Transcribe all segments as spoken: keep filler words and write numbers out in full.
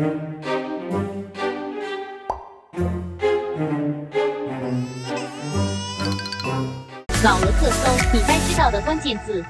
老俄特搜，你该知道的关键字。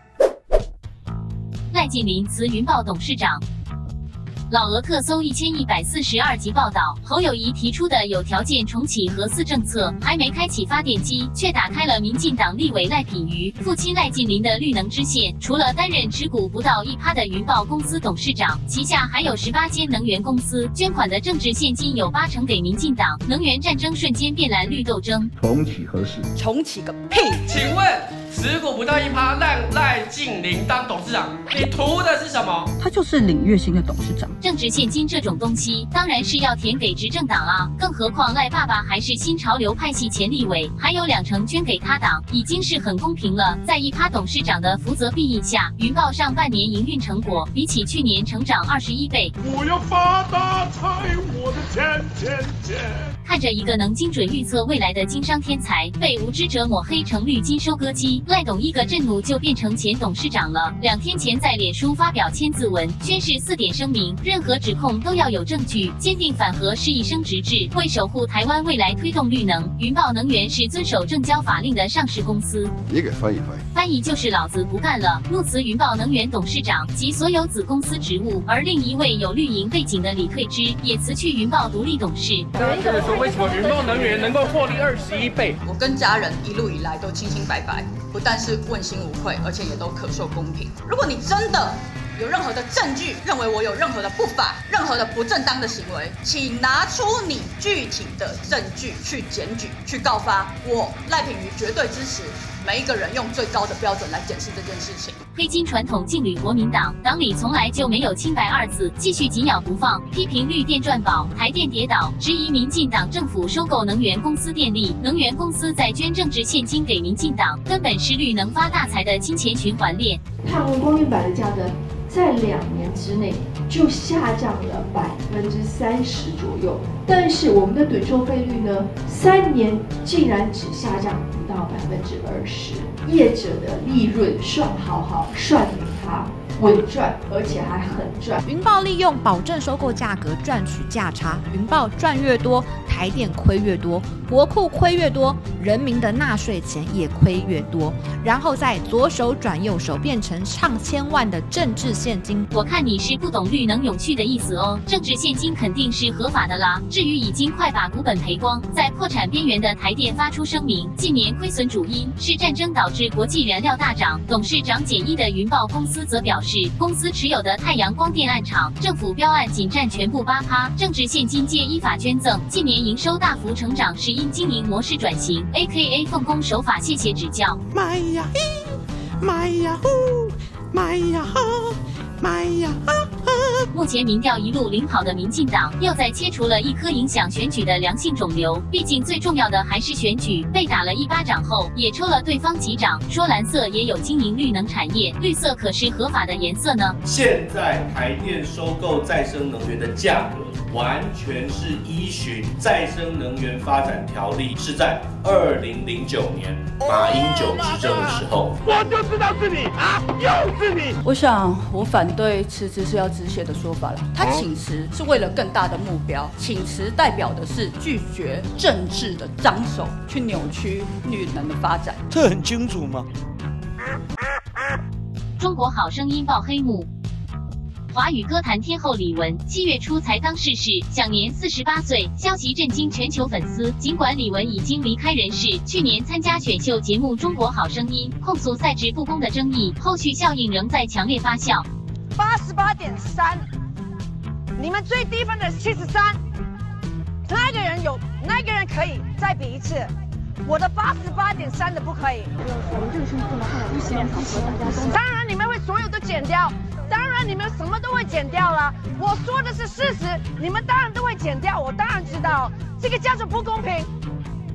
赖锦麟辞云豹董事长。老俄特搜一千一百四十二集报道，侯友宜提出的有条件重启核四政策还没开启发电机，却打开了民进党立委赖品妤父亲赖锦麟的绿能支线。除了担任持股不到一趴的云豹公司董事长，旗下还有十八间能源公司，捐款的政治现金有八成给民进党。能源战争瞬间变蓝绿斗争。 重启核四？ 重启个屁！ 请问持股不到一趴让赖锦麟当董事长，你图的是什么？ 他就是领月薪的董事长。 政治现金这种东西，当然是要填给执政党啊！更何况赖爸爸还是新潮流派系前立委，还有两成捐给他党，已经是很公平了。在一趴董事长的福泽庇荫下，云豹上半年营运成果比起去年成长二十一倍。 我要发大财，我的钱钱钱！ 看着一个能精准预测未来的经商天才，被无知者抹黑成绿金收割机，赖董一个震怒就变成前董事长了。两天前在脸书发表签字文，宣誓四点声明，任何指控都要有证据，坚定反核是一生直至，为守护台湾未来推动绿能。云豹能源是遵守证交法令的上市公司。 你给翻译翻译， 翻译就是老子不干了，怒辞云豹能源董事长及所有子公司职务。而另一位有绿营背景的李退之也辞去云豹独立董事。 大家觉得说为什么云豹能源能够获利二十一倍？ 我跟家人一路以来都清清白白，不但是问心无愧，而且也都可受公平。如果你真的有任何的证据认为我有任何的不法、任何的不正当的行为，请拿出你具体的证据去检举、去告发。我赖品妤绝对支持每一个人用最高的标准来检视这件事情。 黑金传统劲旅国民党，党里从来就没有清白二字，继续紧咬不放，批评绿电赚饱，台电跌倒，质疑民进党政府收购能源公司电力，能源公司在捐政治现金给民进党，根本是绿能发大财的金钱循环链。 碳温光面板的价格在两年之内就下降了百分之三十左右，但是我们的趸售费率呢，三年竟然只下降不到百分之二十，业者的利润算好好，算给他稳赚，而且还很赚。 云豹利用保证收购价格赚取价差，云豹赚越多，台电亏越多，国库亏越多，人民的纳税钱也亏越多，然后再左手转右手，变成上千万的政治现金。 我看你是不懂绿能永续的意思哦，政治现金肯定是合法的啦。至于已经快把股本赔光，在破产边缘的台电发出声明，近年亏损主因是战争导致国际燃料大涨。董事长简一的云豹公司则表示，公司持有的太阳光电案厂，政府标案仅占全部八趴，政治现金皆依法捐赠。近年营收大幅成长是因经营模式转型 ，A K A 奉公守法，谢谢指教。 买呀嘿，买呀呼，买呀哈，买呀哈哈。 目前民调一路领跑的民进党，又在切除了一颗影响选举的良性肿瘤。毕竟最重要的还是选举，被打了一巴掌后，也抽了对方几掌。说蓝色也有经营绿能产业，绿色可是合法的颜色呢。 现在台电收购再生能源的价格，完全是依循再生能源发展条例，是在二零零九年马英九执政的时候。 我就知道是你啊，又是你！ 我想，我反对辞职是要止血的说法了。他请辞是为了更大的目标，请辞代表的是拒绝政治的脏手去扭曲绿能的发展。 这很清楚吗？ 中国好声音爆黑幕。华语歌坛天后李玟七月初才刚逝世，享年四十八岁，消息震惊全球粉丝。尽管李玟已经离开人世，去年参加选秀节目《中国好声音》，控诉赛制不公的争议，后续效应仍在强烈发酵。 八十八点三，你们最低分的是七十三，那个人有，那个人可以再比一次。我的八十八点三的不可以。我们这个是不能看到现场和大家。当然你们会所有都剪掉，当然你们什么都会剪掉了。我说的是事实，你们当然都会剪掉。我当然知道这个叫做不公平，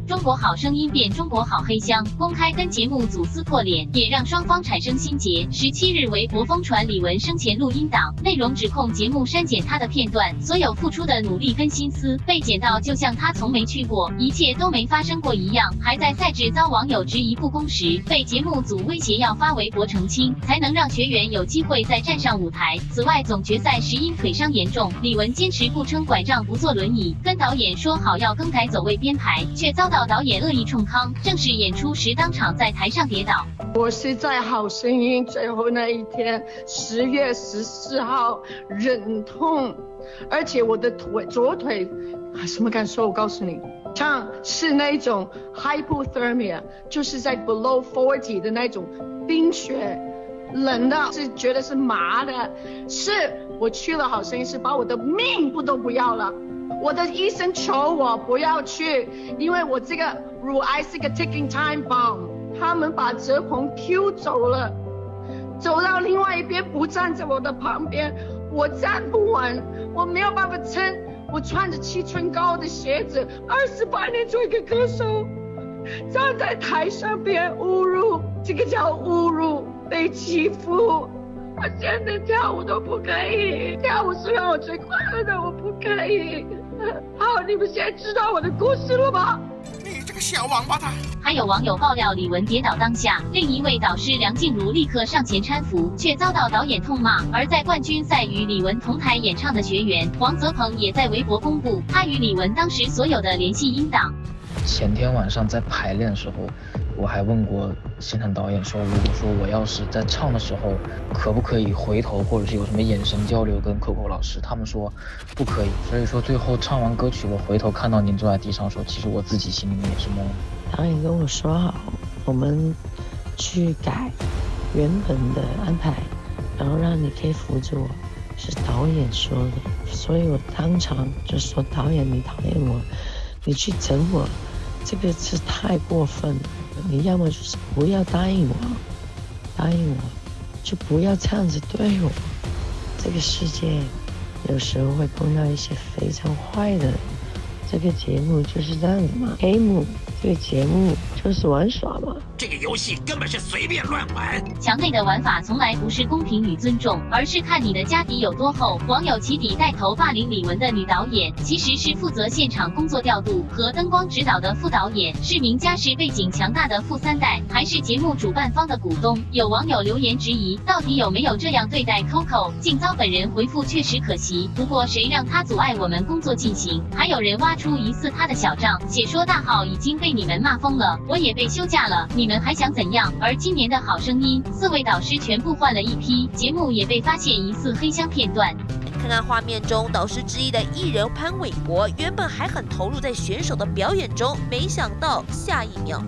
中国好声音变中国好黑箱，公开跟节目组撕破脸，也让双方产生心结。十七日，微博疯传李玟生前录音档，内容指控节目删减她的片段，所有付出的努力跟心思被剪到，就像她从没去过，一切都没发生过一样。还在赛制遭网友质疑不公时，被节目组威胁要发微博澄清，才能让学员有机会再站上舞台。此外，总决赛时因腿伤严重，李玟坚持不撑拐杖不坐轮椅，跟导演说好要更改走位编排，却遭到导演恶意冲康，正式演出时当场在台上跌倒。 我是在好声音最后那一天，十月十四号忍痛，而且我的腿左腿什么感受？我告诉你，像是那种 hypothermia， 就是在 below forty 的那种冰雪，冷的是觉得是麻的，是我去了好声音是把我的命不都不要了。我的医生求我不要去，因为我这个乳癌是个 ticking time bomb。他们把泽鹏 Q 走了，走到另外一边，不站在我的旁边，我站不稳，我没有办法撑。我穿着七寸高的鞋子，二十八年做一个歌手，站在台上边侮辱，这个叫侮辱，被欺负。我现在跳舞都不可以，跳舞是让我最快乐的，我不可以。好，你们现在知道我的故事了吗？ 你这个小王八蛋！ 还有网友爆料，李玟跌倒当下，另一位导师梁静茹立刻上前搀扶，却遭到导演痛骂。而在冠军赛与李玟同台演唱的学员黄泽鹏也在微博公布他与李玟当时所有的联系音档。 前天晚上在排练的时候，我还问过现场导演说，如果说我要是在唱的时候，可不可以回头，或者是有什么眼神交流跟 Coco 老师，他们说不可以。所以说最后唱完歌曲，我回头看到您坐在地上的时候，其实我自己心里面也是懵的。 导演跟我说好，我们去改原本的安排，然后让你可以扶着我，是导演说的。所以我当场就说，导演你讨厌我，你去整我，这个是太过分了。你要么就是不要答应我，答应我就不要这样子对我。这个世界有时候会碰到一些非常坏的人，这个节目就是这样子嘛。黑幕这个节目就是玩耍嘛。 这个游戏根本是随便乱玩。 墙内的玩法从来不是公平与尊重，而是看你的家底有多厚。网友起底带头霸凌李玟的女导演，其实是负责现场工作调度和灯光指导的副导演，是名家世背景强大的富三代，还是节目主办方的股东。有网友留言质疑，到底有没有这样对待 Coco？ 竟遭本人回复确实可惜，不过谁让他阻碍我们工作进行？还有人挖出疑似他的小账，写说大号已经被你们骂疯了，我也被休假了，你们还想怎样？而今年的好声音，四位导师全部换了一批，节目也被发现疑似黑箱片段。 看看画面中导师之一的艺人潘玮柏，原本还很投入在选手的表演中，没想到下一秒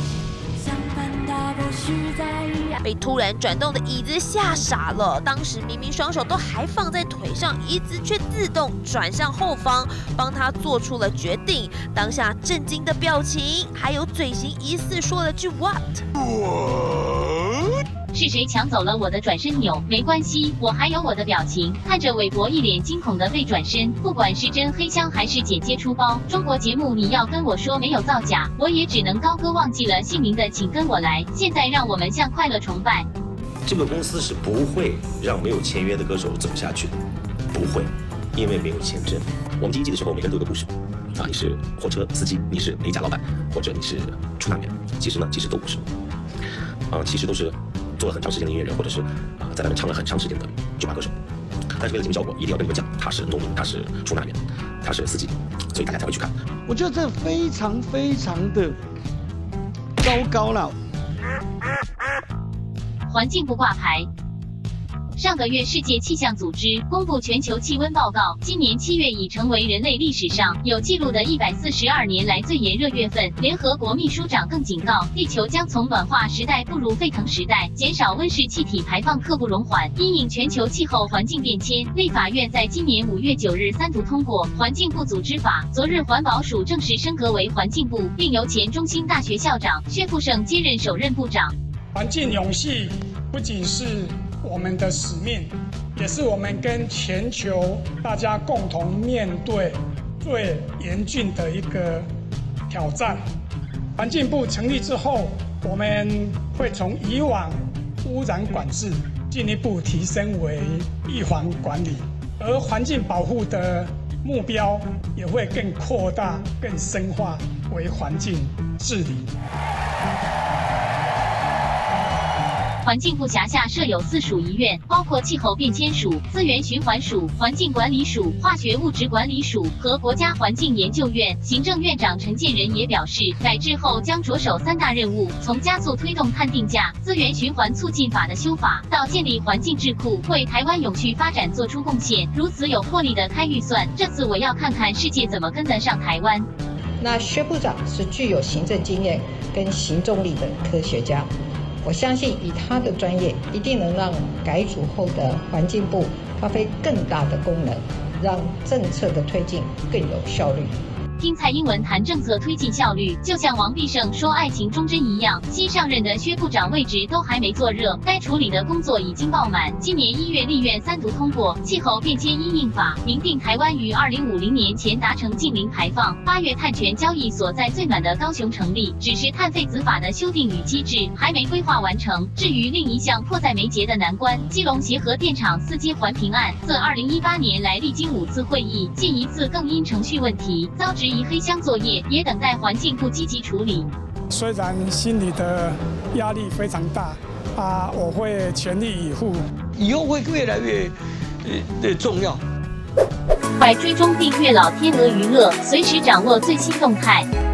被突然转动的椅子吓傻了。当时明明双手都还放在腿上，椅子却自动转向后方，帮他做出了决定。当下震惊的表情，还有嘴型疑似说了句 what。 是谁抢走了我的转身钮？没关系，我还有我的表情。看着韦伯一脸惊恐的被转身，不管是真黑箱还是剪接出包，中国节目你要跟我说没有造假，我也只能高歌忘记了姓名的请跟我来。现在让我们向快乐崇拜。 这个公司是不会让没有签约的歌手走下去的，不会，因为没有签证。我们第一季的时候，每个人都有个故事。啊，你是货车司机，你是哪家老板，或者你是出纳员，其实呢，其实都不是。啊，其实都是做了很长时间的音乐人，或者是啊在外面唱了很长时间的酒吧歌手。但是为了节目效果，一定要跟你们讲，他是农民，他是出纳员，他是司机，所以大家才会去看。 我觉得这非常非常的糟糕了。 环境部挂牌。上个月，世界气象组织公布全球气温报告，今年七月已成为人类历史上有记录的一百四十二年来最炎热月份。联合国秘书长更警告，地球将从暖化时代步入沸腾时代，减少温室气体排放刻不容缓。因应全球气候环境变迁，立法院在今年五月九日三读通过《环境部组织法》。昨日，环保署正式升格为环境部，并由前中兴大学校长薛富盛接任首任部长。 环境永续不仅是我们的使命，也是我们跟全球大家共同面对最严峻的一个挑战。 环境部成立之后，我们会从以往污染管制进一步提升为预防管理，而环境保护的目标也会更扩大、更深化为环境治理。 环境部辖下设有四属一院，包括气候变迁署、资源循环署、环境管理署、化学物质管理署和国家环境研究院。行政院长陈建仁也表示，改制后将着手三大任务，从加速推动碳定价、资源循环促进法的修法，到建立环境智库，为台湾永续发展做出贡献。如此有魄力的开预算，这次我要看看世界怎么跟得上台湾。 那薛部长是具有行政经验跟行动力的科学家。我相信以他的专业，一定能让改组后的环境部发挥更大的功能，让政策的推进更有效率。 听蔡英文谈政策推进效率，就像王必胜说爱情忠贞一样，新上任的薛部长位置都还没坐热，该处理的工作已经爆满。今年一月立院三读通过《气候变迁因应法》，明定台湾于二零五零年前达成净零排放。八月碳权交易所在最暖的高雄成立，只是碳费子法的修订与机制还没规划完成。至于另一项迫在眉睫的难关，基隆协和电厂四阶环评案，自二零一八年来历经五次会议，近一次更因程序问题遭质疑黑箱作业，也等待环境部积极处理。 虽然心里的压力非常大啊，我会全力以赴， 以后会越来越呃重要。 快追踪订阅老天鹅娱乐，随时掌握最新动态。